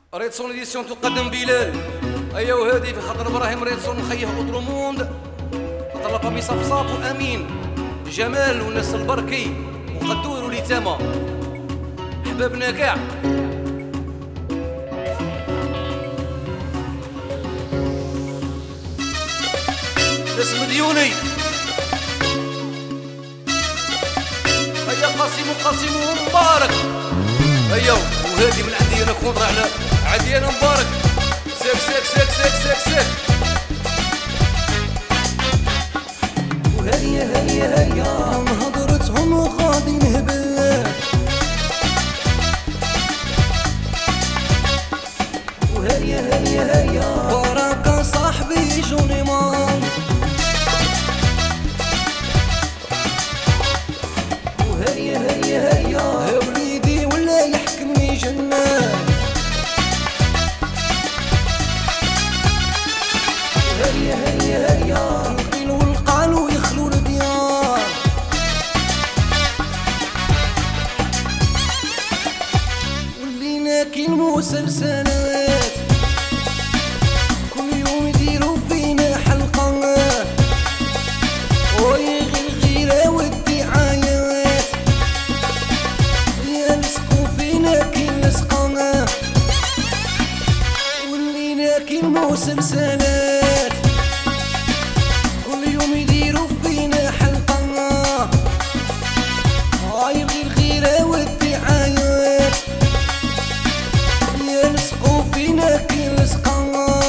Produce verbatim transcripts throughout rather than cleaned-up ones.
ريتسون إديسيون تقدم بلال. أيا وهادي في خاطر إبراهيم ريتسون نخيه أودروموند، خاطر لافامي صفصاف وأمين جمال وناس البركي وقدور وليتامة حبابنا كاع. اسم ديوني هيا قاسم وقاسم ومبارك. هيا وهادي من عندي انا كونطرا على عندي انا مبارك. سيك سيك سيك سيك سيك سيك وهيا هيا هيا نهضرتهم وغادي نهبل. وهيا هيا هيا وراك صاحبي جوني مان. وهيا هيا هيا يا وليدي ولا يحكمني جنان. وهيا هيا هيا القيل والقال ويخلو الديار. ولينا كي المسلسلات كل يوم يديروا فينا حلقة، ويغي الغيرة والدعايات يلصقوا فينا كي لصقة. ولينا كي المسلسلات كل يوم يديروا فينا حلقة، ويغي الغيرة والدعايات يلصقوا فينا كي لصقة.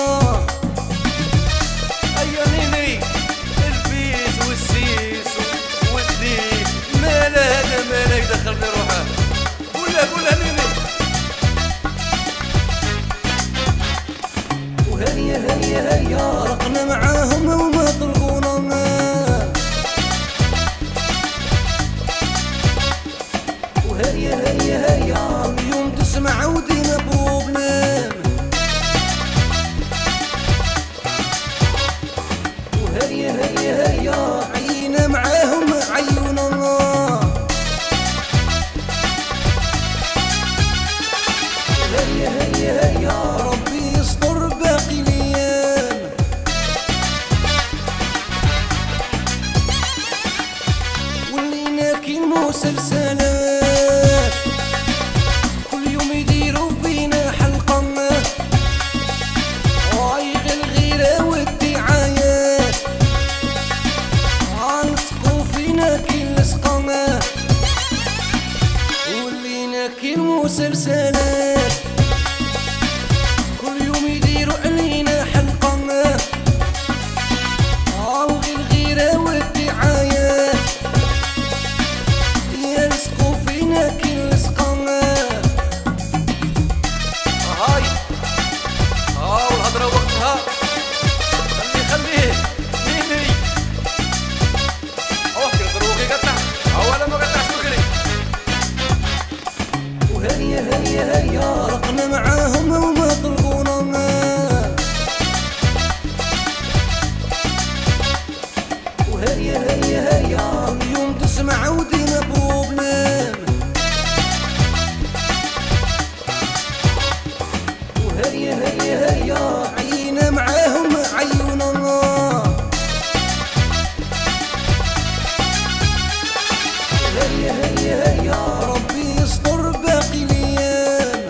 هيا نيني البيت والسيس والديس مالا هذا مالا يدخل في روحه. قولها قولها نيني. وهيا هيا هيا رقنا معاهم وما طلقونا. وهيا هيا هيا اليوم تسمع ودينا بروبليم. وهيا هيا هيا عينا معاهم عيونا. وهيا هيا هيا ربي يستر باقي الايام. ولينا كي المسلسلات كل يوم يديروا فينا حلقة، ويغي الغيرة والدعايات عالصقوا فينا كي لصقة. ولينا كي المسلسلات كل يوم يديروا علينا حلقة، ويغي الغيرة والدعايات يلصقوا فينا كي لصقة. هاي ها والهضرة وقتها. خليه خليه نيني اوحكي الضروغي قطع اولا ما قطعش بكري. وهيا هيا هيا رقنا معاهم وما طلقونا. وهيا هيا هيا اليوم تسمع ودينا بروبليم. وهيا هيا هيا عينا معاهم عيونا. وهيا هيا هيا ربي يستر باقي الايام.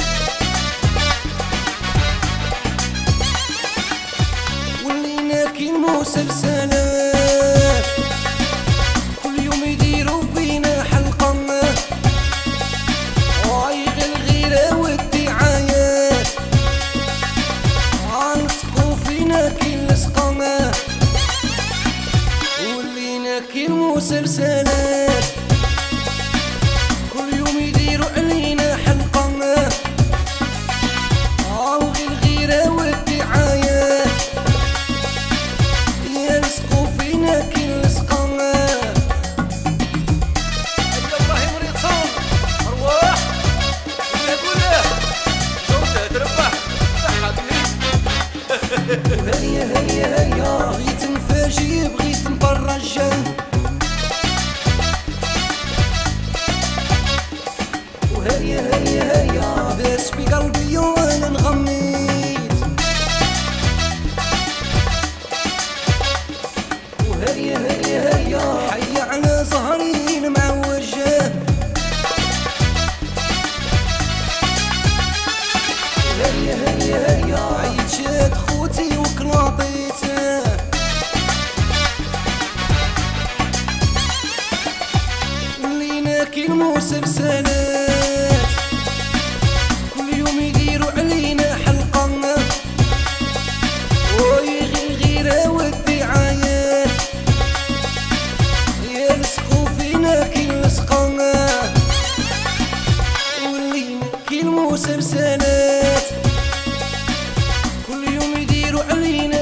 ولينا كي المسلسلات كل يوم يديروا فينا حلقة، ويغي الغيرة والدعايات عالصقوا فينا كي لصقة. ولينا كي المسلسلات كل يوم يديروا علينا حلقة، ويغي الغيرة والدعايات يلصقوا فينا كي لصقة. هيا ابراهيم ريتسون ارواح قولها قولها جوده تربح صحة بيه. وهيا هيا هيا بغيت نفاجي بغيت نفرج. هيا هيا هيا عيد شاد خوتي وكلاطيته ولينا كي المسلسلات كل يوم يديروا علينا حلقة ويغير غيرة والدعايات يلصقوا فينا كي لصقة ولينا كي المسلسلات كل يوم يديروا علينا